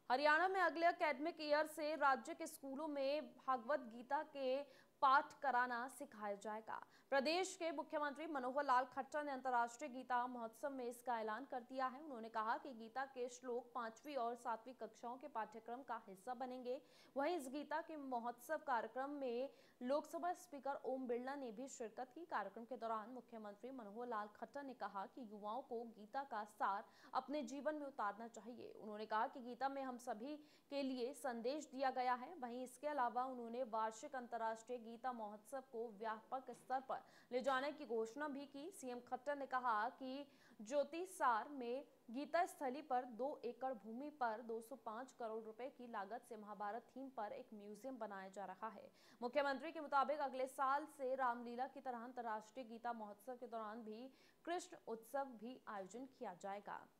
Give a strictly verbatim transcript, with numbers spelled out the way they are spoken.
हरियाणा में अगले academic year से राज्य के स्कूलों में भागवत गीता के पाठ कराना सिखाया जाएगा। प्रदेश के मुख्यमंत्री मनोहर लाल खट्टर ने अंतर्राष्ट्रीय गीता महोत्सव में इसका ऐलान कर दिया है। उन्होंने कहा कि गीता के श्लोक पांचवी और सातवीं कक्षाओं के पाठ्यक्रम का हिस्सा बनेंगे। वहीं इस गीता के महोत्सव कार्यक्रम में लोकसभा स्पीकर ओम बिरला ने भी शिरकत की। कार्यक्रम के दौरान मुख्यमंत्री मनोहर लाल खट्टर ने कहा कि युवाओं को गीता का सार अपने जीवन में उतारना चाहिए। उन्होंने कहा कि गीता में हम सभी के लिए संदेश दिया गया है। वहीं इसके अलावा उन्होंने वार्षिक अंतर्राष्ट्रीय गीता महोत्सव को व्यापक स्तर पर ले जाने की घोषणा भी की। सीएम खट्टर ने कहा कि ज्योतिसार में गीता स्थली पर दो एकड़ भूमि पर दो सौ पाँच करोड़ रुपए की लागत से महाभारत थीम पर एक म्यूजियम बनाया जा रहा है। मुख्यमंत्री के मुताबिक अगले साल से रामलीला की तरह अंतर्राष्ट्रीय गीता महोत्सव के दौरान भी कृष्ण उत्सव भी आयोजन किया जाएगा।